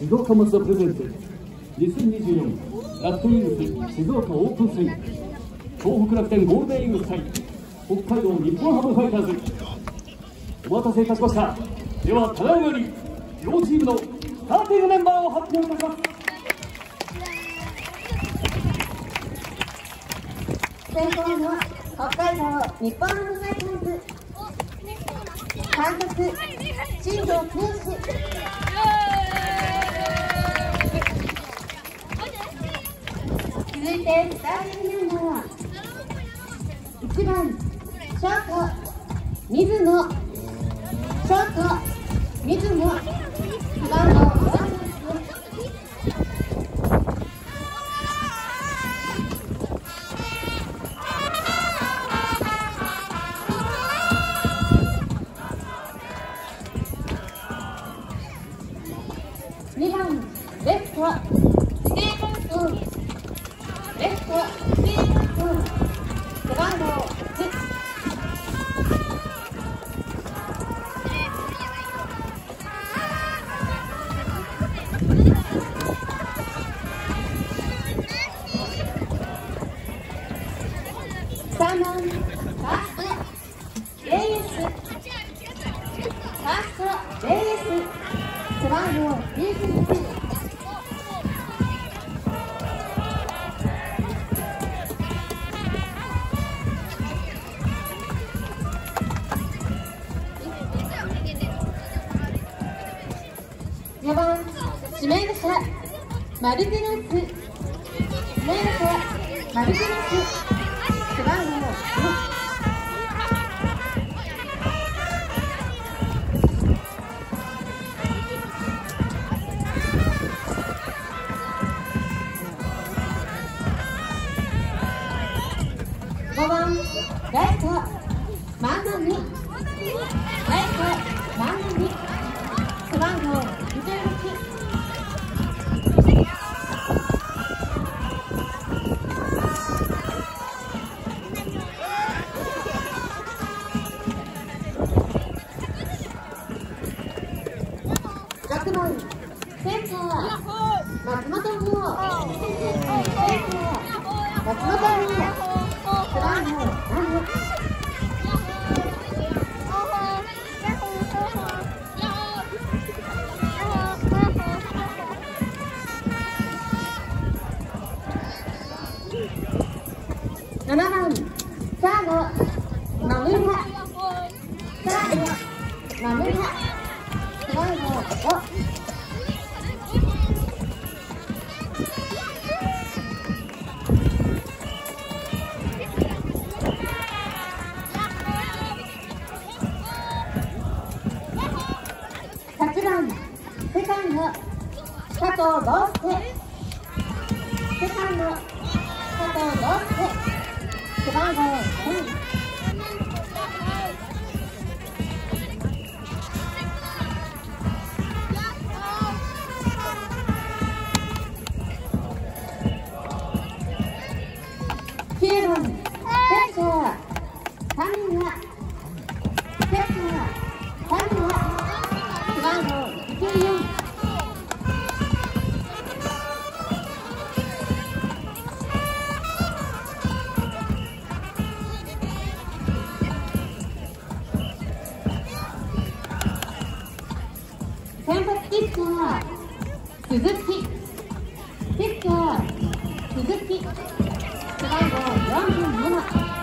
静岡マツダプレゼンツ2024ラッドイーグルス静岡オープン戦、東北楽天ゴールデンイーグルス対北海道日本ハムファイターズ。お待たせいたしました。ではただいまより両チームのスターティングメンバーを発表いたします。 先攻の北海道日本ハムファイターズ、監督新庄剛志。続いてスターティングメンバーは1番ショート水野、ショート水野、2番の5番です。2番レフトステーブンス、レフトステーブンス、背番号1。3番ファーストレイエス、ファーストレイエス、背番号21。4番指名打者マルティネス、指名打者マルティネス、背番号5。5番ライト万波、ライト万波、背番号21。6番センター松本剛、センター松本剛、背番号7。7番サード野村、サード野村、背番号5。8番セカンド佐藤剛介、セカンド佐藤剛介、背番号4。9番センター神谷、センター神谷、背番号14。先発ピッチャー鈴木、ピッチャー鈴木、背番号47。